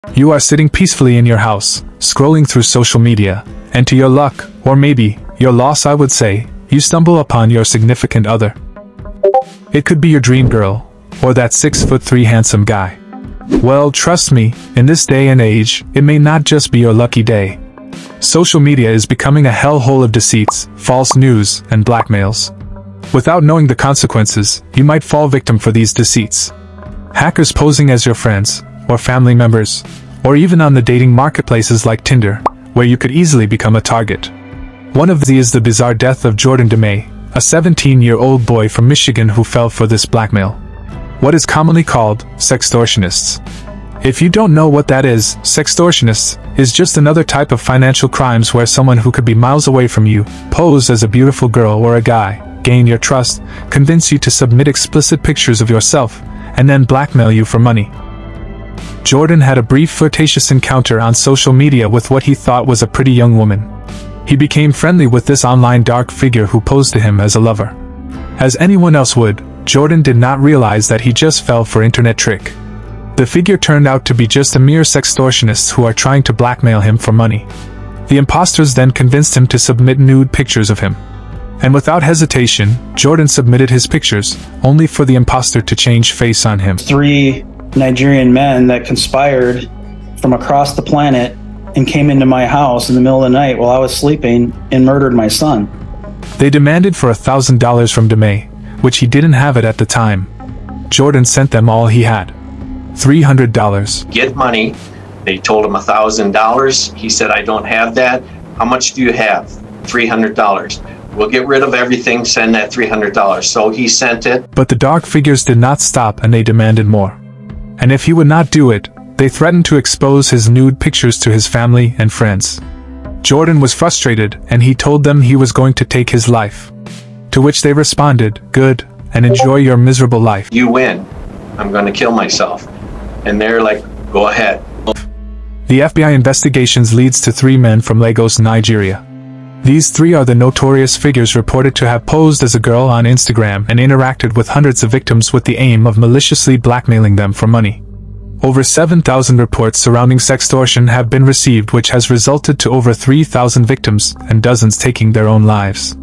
You are sitting peacefully in your house, scrolling through social media, and to your luck, or maybe your loss I would say, you stumble upon your significant other. It could be your dream girl, or that 6'3" handsome guy. Well, trust me, in this day and age, it may not just be your lucky day. Social media is becoming a hellhole of deceits, false news, and blackmails. Without knowing the consequences, you might fall victim for these deceits. Hackers posing as your friends, or family members, or even on the dating marketplaces like Tinder, where you could easily become a target. One of these is the bizarre death of Jordan DeMay, a 17-year-old boy from Michigan who fell for this blackmail. What is commonly called sextortionists. If you don't know what that is, sextortionists is just another type of financial crimes where someone who could be miles away from you, pose as a beautiful girl or a guy, gain your trust, convince you to submit explicit pictures of yourself, and then blackmail you for money. Jordan had a brief flirtatious encounter on social media with what he thought was a pretty young woman. He became friendly with this online dark figure who posed to him as a lover. As anyone else would, Jordan did not realize that he just fell for internet trick. The figure turned out to be just a mere sextortionist who are trying to blackmail him for money. The imposters then convinced him to submit nude pictures of him. And without hesitation, Jordan submitted his pictures, only for the imposter to change face on him. 3 Nigerian men that conspired from across the planet and came into my house in the middle of the night while I was sleeping and murdered my son. They demanded for $1,000 from DeMay, which he didn't have it at the time. Jordan sent them all he had. $300. Get money. They told him $1,000. He said, I don't have that. How much do you have? $300. We'll get rid of everything, send that $300. So he sent it. But the dark figures did not stop and they demanded more. And if he would not do it, they threatened to expose his nude pictures to his family and friends. Jordan was frustrated and he told them he was going to take his life. To which they responded, good, and enjoy your miserable life. You win. I'm going to kill myself. And they're like, go ahead. The FBI investigations leads to 3 men from Lagos, Nigeria. These 3 are the notorious figures reported to have posed as a girl on Instagram and interacted with hundreds of victims with the aim of maliciously blackmailing them for money. Over 7,000 reports surrounding sextortion have been received, which has resulted to over 3,000 victims and dozens taking their own lives.